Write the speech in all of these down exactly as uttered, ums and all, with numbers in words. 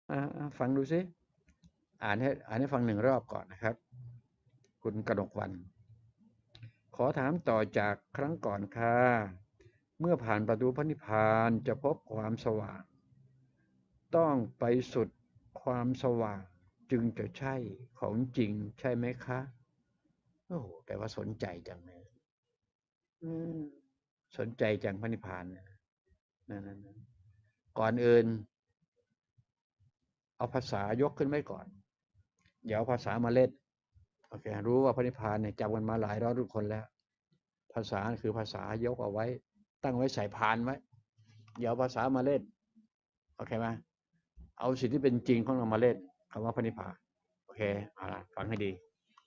อ่าฟังดูซิอ่านให้อ่านให้ฟังหนึ่งรอบก่อนนะครับคุณกนกวรรณขอถามต่อจากครั้งก่อนค่ะเมื่อผ่านประตูพระนิพพานจะพบความสว่างต้องไปสุดความสว่างจึงจะใช่ของจริงใช่ไหมคะโอ้โหแปลว่าสนใจจังเลยอืมสนใจจังพระนิพพานนะนั่นๆก่อนอื่นเอาภาษายกขึ้นไว้ก่อนเดี๋ยวเอาภาษามาเล่นโอเครู้ว่าพระนิพพานเนี่ยจำกันมาหลายร้อยรุ่นคนแล้วภาษาคือภาษายกเอาไว้ตั้งไว้ใส่พานไว้เดี๋ยวภาษามาเล่นโอเคไหมเอาสิ่งที่เป็นจริงของเรามาเล่นคำว่าพระนิพพานโอเคเอาละฟังให้ดี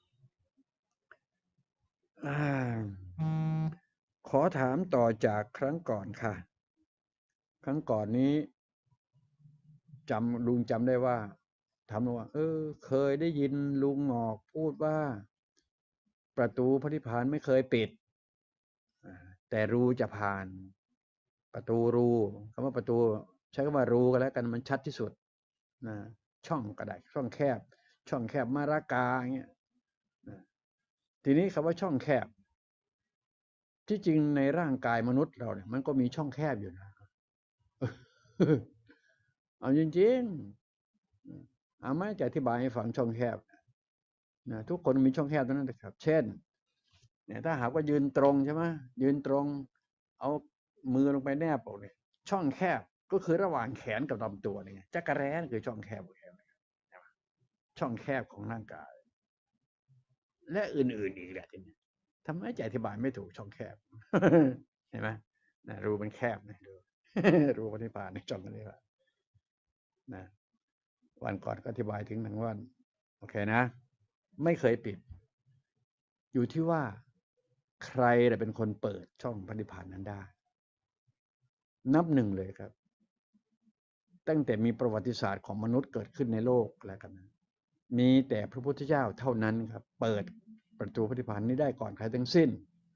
ขอถามต่อจากครั้งก่อนค่ะครั้งก่อนนี้จำลุงจำได้ว่าถามว่าเออเคยได้ยินลุงหงอกพูดว่าประตูพระนิพพานไม่เคยปิดแต่รูจะผ่านประตูรูคำว่าประตูใช้คำว่ารูก็แล้วกันมันชัดที่สุดนะช่องก็ได้ช่องแคบช่องแคบมารากาอย่างเงี้ยทีนี้คำว่าช่องแคบที่จริงในร่างกายมนุษย์เราเนี่ยมันก็มีช่องแคบอยู่นะเอาจริงๆเอาไหมจะอธิบายให้ฟังช่องแคบนะทุกคนมีช่องแคบทั้งนั้นนะครับเช่นเนี่ยถ้าหากว่ายืนตรงใช่ไหมยืนตรงเอามือลงไปแนบอกเนี่ยช่องแคบก็คือระหว่างแขนกับลำตัวเนี่ยจักรแร้คือช่องแคบของแขนช่องแคบของร่างกายและอื่นๆอีกแหละทีนี้ทำไมจะอธิบายไม่ถูกช่องแคบเห็นไหมนะรูมันแคบนะรูรูปฏิภาณในช่องนี้ว่านะวันก่อนก็อธิบายถึงหนึ่งว่าโอเคนะไม่เคยปิดอยู่ที่ว่าใครเป็นคนเปิดช่องพระนิพพานนั้นได้นับหนึ่งเลยครับตั้งแต่มีประวัติศาสตร์ของมนุษย์เกิดขึ้นในโลกแล้วกันนะมีแต่พระพุทธเจ้าเท่านั้นครับเปิดประตูพระนิพพานนี้ได้ก่อนใครทั้งสิ้น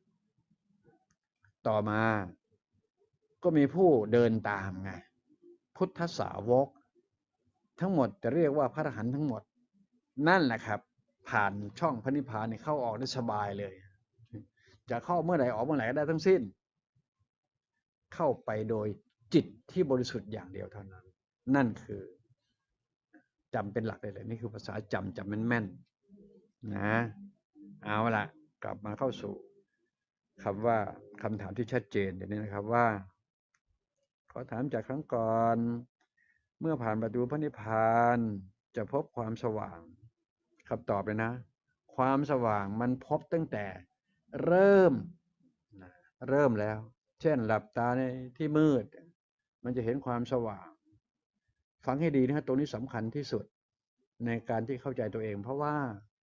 ต่อมาก็มีผู้เดินตามไงพุทธสาวกทั้งหมดจะเรียกว่าพระอรหันต์ทั้งหมดนั่นแหละครับผ่านช่องพระนิพพานเข้าออกได้สบายเลยจะเข้าเมื่อไหร่ออกเมื่อไหร่ก็ได้ทั้งสิ้นเข้าไปโดยจิตที่บริสุทธิ์อย่างเดียวเท่านั้นนั่นคือจำเป็นหลักเลยเลยนี่คือภาษาจำจำแม่นๆนะเอาละกลับมาเข้าสู่คำว่าคำถามที่ชัดเจนอย่างนี้นะครับว่าขอถามจากครั้งก่อนเมื่อผ่านประตูพระนิพพานจะพบความสว่างคำตอบเลยนะความสว่างมันพบตั้งแต่เริ่มเริ่มแล้วเช่นหลับตาในที่มืดมันจะเห็นความสว่างฟังให้ดีนะครับตรงนี้สำคัญที่สุดในการที่เข้าใจตัวเองเพราะว่า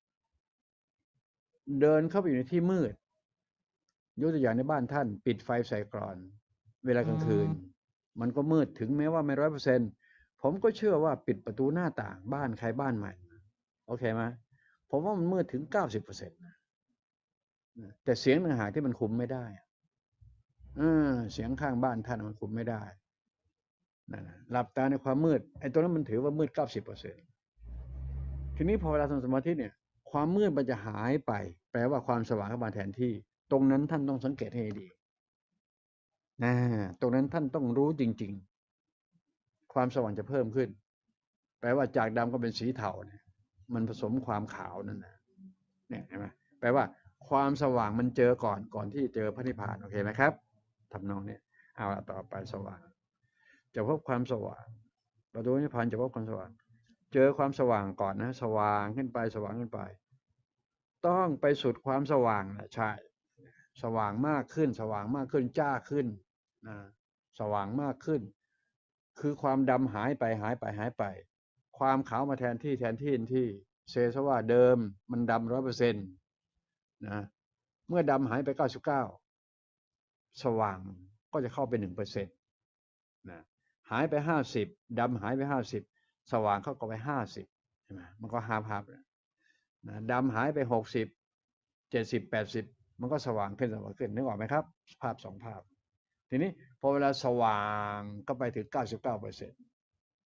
เดินเข้าไปอยู่ในที่มืดยกตัวอย่างในบ้านท่านปิดไฟใส่กรอนเวลากลางคืนมันก็มืดถึงแม้ว่าไม่ร้อยเปอร์เซ็นต์ผมก็เชื่อว่าปิดประตูหน้าต่างบ้านใครบ้านใหม่โอเคไหมผมว่ามันมืดถึงเก้าสิบเปอร์เซ็นต์นะแต่เสียงต่างหากที่มันคุมไม่ได้เออเสียงข้างบ้านท่านมันคุมไม่ได้นั่นนะหลับตาในความมืดไอ้ตัวนั้นมันถือว่ามืดเก้าสิบเปอร์เซ็นต์ทีนี้พอเวลาทำสมาธิเนี่ยความมืดมันจะหายไปแปลว่าความสว่างเข้ามาแทนที่ตรงนั้นท่านต้องสังเกตให้ดีนะตรงนั้นท่านต้องรู้จริงๆความสว่างจะเพิ่มขึ้นแปลว่าจากดำก็เป็นสีเทาเนี่ยมันผสมความขาวนั่นนะเนี่ยเห็นไหมแปลว่าความสว่างมันเจอก่อนก่อนที่เจอพระนิพพานโอเคไหมครับทำนองนี้เอาละต่อไปสว่างจะพบความสว่างประตูนิพพานจะพบความสว่างเจอความสว่างก่อนนะสว่างขึ้นไปสว่างขึ้นไปต้องไปสุดความสว่างนะใช่สว่างมากขึ้นสว่างมากขึ้นจ้าขึ้นนะสว่างมากขึ้นคือความดำหายไปหายไปหายไปความขาวมาแทนที่แทนที่ที่เซซะว่าเดิมมันดำร้อยเปอร์เซ็นต์นะเมื่อดำหายไปเก้าสิบเก้าสว่างก็จะเข้าไปหนึ่งเปอร์เซ็นต์นะหายไปห้าสิบดำหายไปห้าสิบสว่างเข้าก็ไปห้าสิบใช่ไหมมันก็ฮาบฮาบนะดำหายไปหกสิบเจ็ดสิบแปดสิบมันก็สว่างขึ้นสว่างขึ้นนึกออกไหมครับภาพสองภาพทีนี้พอเวลาสว่างก็ไปถึงเก้าสิบเก้าเปอร์เซ็นต์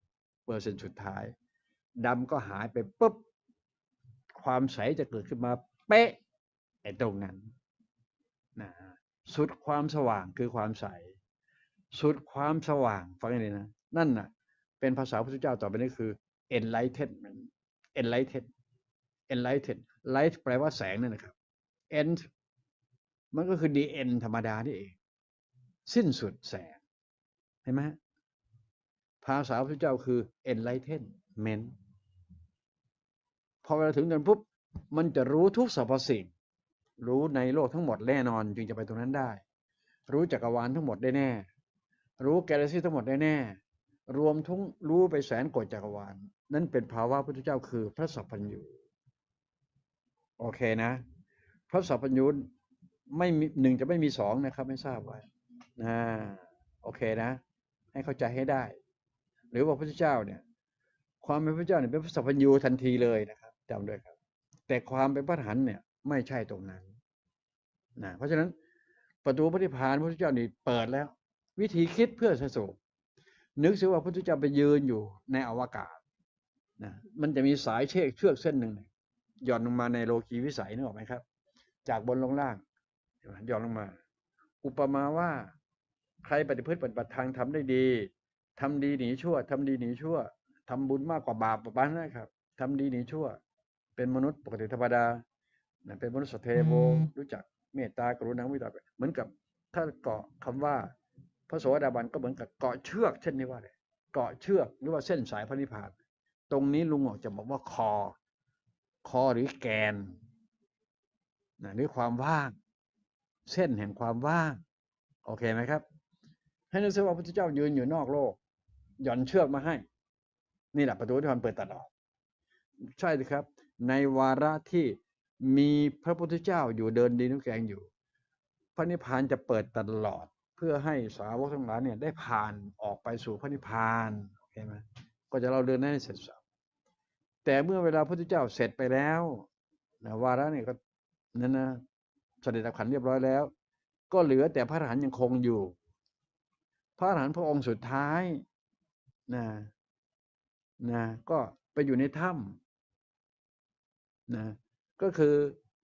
เปอร์เซ็นต์สุดท้ายดำก็หายไปปุ๊บความใสจะเกิดขึ้นมาเป๊ะไอ้ตรงนั้นนะสุดความสว่างคือความใสสุดความสว่างฟังให้ดีนะนั่นน่ะเป็นภาษาพระพุทธเจ้าต่อไปนี้คือ enlightenment enlighten enlighten light แปลว่าแสงนั่นนะครับ end มันก็คือ the end ธรรมดานี่เองสิ้นสุดแสงเห็นไหมภาษาพระพุทธเจ้าคือ enlightenment พอเวลาถึงนั้นปุ๊บมันจะรู้ทุกสรรพสิ่งรู้ในโลกทั้งหมดแน่นอนจึงจะไปตรงนั้นได้รู้จักรวาลทั้งหมดได้แน่รู้กาแล็กซี่ทั้งหมดได้แน่รวมทั้งรู้ไปแสนโกฏจักรวาลนั่นเป็นภาวะพุทธเจ้าคือพระสัพพัญญูโอเคนะพระสัพพัญญูไม่มีหนึ่งจะไม่มีสองนะครับไม่ทราบไว้นะโอเคนะให้เข้าใจให้ได้หรือว่าพระพุทธเจ้าเนี่ยความเป็นพระเจ้าเนี่ยเป็นพระสัพพัญญูทันทีเลยนะครับจำด้วยครับแต่ความเป็นพระอรหันต์เนี่ยไม่ใช่ตรงนั้นนะเพราะฉะนั้นประตูพระนิพพานพระพุทธเจ้านี่เปิดแล้ววิธีคิดเพื่อสรุปนึกสิว่าพระพุทธเจ้าไปยืนอยู่ในอวกาศนะมันจะมีสายเชือกเชือกเส้นหนึ่งหย่อนลงมาในโลกีวิสัยนึกออกไหมครับจากบนลงล่างหย่อนลงมาอุปมาว่าใครปฏิพฤติปฏิบัติทางทำได้ดีทำดีหนีชั่วทำดีหนีชั่วทำบุญมากกว่าบาปประมาณนั้นครับทำดีหนีชั่วเป็นมนุษย์ปกติธรรมดาเป็นมนุษย์สเทโวรู้จักเมตตากรุณามุทิตาเหมือนกับถ้าเกาะคำว่าพระโสดาบันก็เหมือนกับเกาะเชือกเช่นนี้ว่าเลยเกาะเชือกหรือว่าเส้นสายพระนิพพานตรงนี้ลุงออกจะบอกว่าคอคอหรือแกนนะหรือความว่างเส้นแห่งความว่างโอเคไหมครับให้นึกถึงว่าพระพุทธเจ้ายืนอยู่นอกโลกหย่อนเชือกมาให้นี่แหละประตูที่มันเปิดตลอดใช่สิครับในวาระที่มีพระพุทธเจ้าอยู่เดินดินน้ำแกงอยู่พระนิพพานจะเปิดตลอดเพื่อให้สาวกทั้งหลายเนี่ยได้ผ่านออกไปสู่พระนิพพานโอเคไหมก็จะเราเดินให้เสร็จสับแต่เมื่อเวลาพระพุทธเจ้าเสร็จไปแล้วนะวาระเนี่ยก็นั่นนะเสด็จดับขันเรียบร้อยแล้วก็เหลือแต่พระอรหันต์ยังคงอยู่พระอรหันต์พระองค์สุดท้ายนะนะก็ไปอยู่ในถ้ำนะก็คือ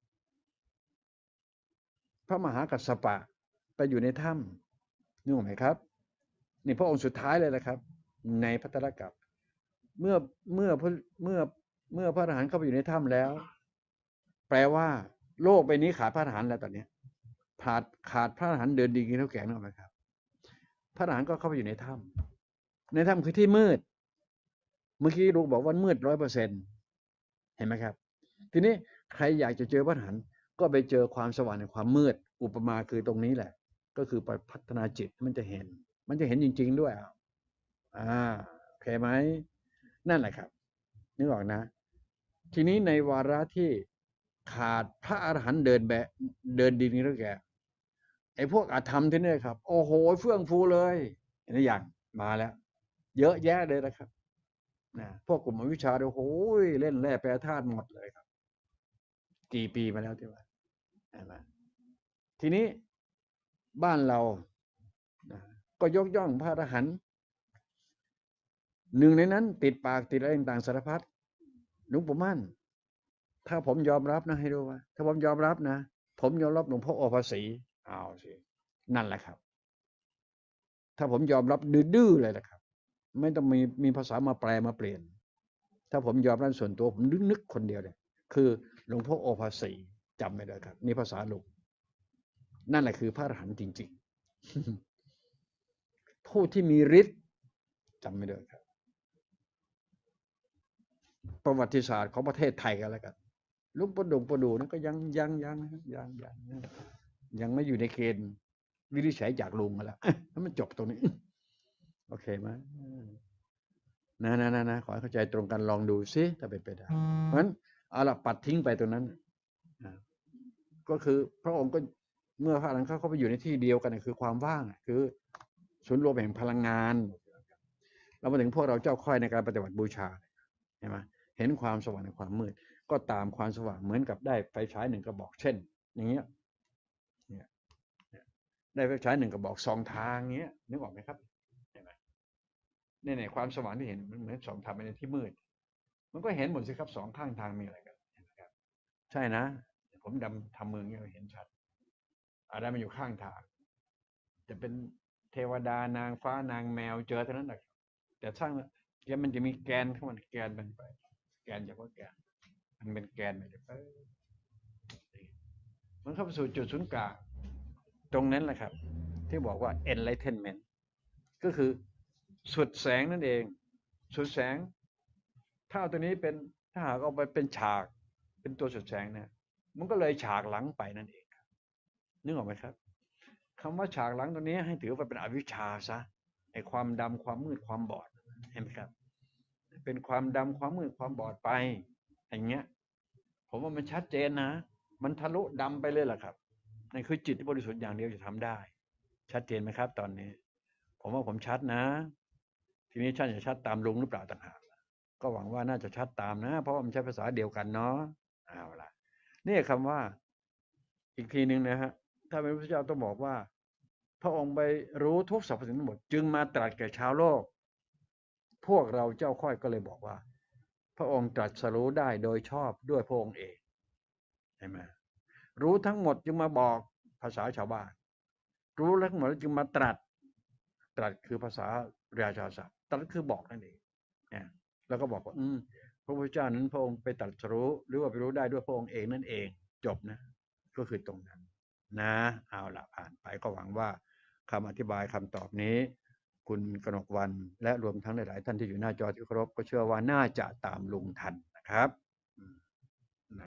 พระมหากัสสปะไปอยู่ในถ้ำนึกออกไหมครับนี่พระองค์สุดท้ายเลยนะครับในภัตตรกัปเมื่อเมื่อเมื่อเมื่อพระอรหันต์เข้าไปอยู่ในถ้ำแล้วแปลว่าโลกใบนี้ขาดพระอรหันต์แล้วตอนนี้ขาดขาดพระอรหันต์เดินดีกินเท่าแก่นึกออกไหมครับพระอรหันต์ก็เข้าไปอยู่ในถ้ำในถ้ำคือที่มืดเมื่อกี้ลุงบอกว่ามืดร้อยเปอร์เซ็นต์เห็นไหมครับทีนี้ใครอยากจะเจอพระอรหันต์ก็ไปเจอความสว่างในความมืดอุปมาคือตรงนี้แหละก็คือไปพัฒนาจิตมันจะเห็นมันจะเห็นจริงๆด้วยอ่าโอเคไหมนั่นแหละครับนึกออกนะทีนี้ในวาระที่ขาดพระอรหันต์เดินแบะเดินดินนี่แล้วแกไอ้พวกอาธรรมที่นี่ครับโอ้โหเฟื่องฟูเลยนี่อย่างมาแล้วเยอะแยะเลยนะครับนะพวกกลุ่มวิชาโอ้โหเล่นแร่แปรธาตุหมดเลยครับกี่ปีมาแล้วที่ว่าทีนี้บ้านเรานะก็ยกย่องพระอรหันต์หนึ่งในนั้นติดปากติดอะไรต่างสารพัดหลวงปู่มั่นถ้าผมยอมรับนะให้ดูว่าถ้าผมยอมรับนะผมยอมรับหลวงพ่อโอภาสีเอาสินั่นแหละครับถ้าผมยอมรับดื้อๆเลยนะครับไม่ต้องมีมีภาษามาแปลมาเปลี่ยนถ้าผมยอมรับส่วนตัวผมนึกๆคนเดียวเลยคือหลวงพ่อโอภาสีจำไม่ได้ครับนี่ภาษาลุงนั่นแหละคือพระอรหันต์จริงๆผู้ที่มีฤทธิ์จำไม่ได้ครับประวัติศาสตร์ของประเทศไทยกันแล้วกันลุงประดงประดูนั่นก็ยังยังยังยังยังยังไม่อยู่ในเกณฑ์วินิจฉัยจากลุงกันแล้วแล้วมันจบตรงนี้โอเคไหมนะนะนะนะขอให้เข้าใจตรงกันลองดูซิถ้าเป็นไปได้เพราะฉะนั้นเอาละปัดทิ้งไปตรงนั้นก็คือพระองค์ก็เมื่อพระอรหันต์เข้าไปอยู่ในที่เดียวกันคือความว่างคือศูนย์รวมแห่งพลังงานเรามาถึงพวกเราเจ้าค่อยในการปฏิบัติบูชาเห็นไหมเห็นความสว่างในความมืดก็ตามความสว่างเหมือนกับได้ไฟฉายหนึ่งกระบอกเช่นอย่างเงี้ยได้ไฟฉายหนึ่งกระบอกสองทางเงี้ยนึกออกไหมครับเห็นไหมเนี่ยในความสว่างที่เห็นมันเหมือนสองทางไปในที่มืดมันก็เห็นหมดสิครับสองข้างทางมีอะไรกันนะครับใช่นะผมดำทำมือเงี้ยเห็นชัดอะไรมันอยู่ข้างทางจะเป็นเทวดานางฟ้านางแมวเจอเท่านั้นแหละแต่สร้างแกมันจะมีแกนเข้ามาแกนมันไปแกนเฉพาะแกนมันเป็นแกนไปเลยมันเข้าไปสู่จุดศูนย์กลางตรงนั้นแหละครับที่บอกว่า enlightenment ก็คือสุดแสงนั่นเองสุดแสงถ้าเอาตัวนี้เป็นถ้าหากเอาไปเป็นฉากเป็นตัวสุดแสงเนี่ยมันก็เลยฉากหลังไปนั่นเองครับนึกออกไหมครับคำว่าฉากหลังตัวนี้ให้ถือว่าเป็นอวิชชาซะไอ้ความดำความมืดความบอดเห็นไหมครับเป็นความดำความมืดความบอดไปอย่างเงี้ยผมว่ามันชัดเจนนะมันทะลุดำไปเลยแหละครับนั่นคือจิตที่บริสุทธิ์อย่างเดียวจะทำได้ชัดเจนไหมครับตอนนี้ผมว่าผมชัดนะทีนี้ท่านจะชัดตามลุงหรือเปล่าต่างหากก็หวังว่าน่าจะชัดตามนะเพราะว่ามันใช้ภาษาเดียวกันเนาะเอาล่ะนี่คำว่าอีกทีหนึ่งนะฮะถ้าเป็นพระเจ้าต้องบอกว่าพระองค์ไปรู้ทุกสรรพสิ่งทั้งหมดจึงมาตรัสแก่ชาวโลกพวกเราเจ้าค่อยก็เลยบอกว่าพระองค์ตรัสรู้ได้โดยชอบด้วยพระองค์เองใช่ไหมรู้ทั้งหมดจึงมาบอกภาษาชาวบ้านรู้ทั้งหมดจึงมาตรัสตรัสคือภาษาราชาศัพท์ตรัสคือบอกนั่นเองเนี่ยแล้วก็บอกว่าอืมพระพุทธเจ้านั้นพระองค์ไปตรัสรู้หรือว่าไปรู้ได้ด้วยพระองค์เองนั่นเองจบนะก็คือตรงนั้นนะเอาละผ่านไปก็หวังว่าคำอธิบายคำตอบนี้คุณกนกวรรณและรวมทั้งหลายๆท่านที่อยู่หน้าจอที่เคารพก็เชื่อว่าน่าจะตามลุงทันนะครับ